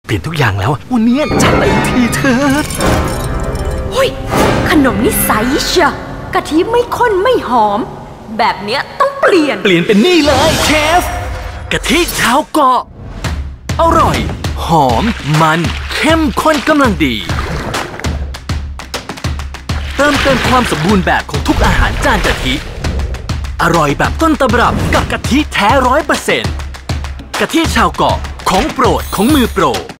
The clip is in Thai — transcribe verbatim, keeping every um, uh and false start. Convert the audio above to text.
เปลี่ยนทุกอย่างแล้ววันนี้จัดเต็มทีเถิดเฮ้ยขนมนี่ใสเชียวกะทิไม่ข้นไม่หอมแบบเนี้ยต้องเปลี่ยนเปลี่ยนเป็นนี่เลยเชฟกะทิชาวเกาะอร่อยหอมมันเข้มข้นกำลังดีเติมเต็มความสมบูรณ์แบบของทุกอาหารจานกะทิอร่อยแบบต้นตำรับกับกะทิแท้ร้อยเปอร์เซ็นต์กะทิชาวเกาะของโปรดของมือโปร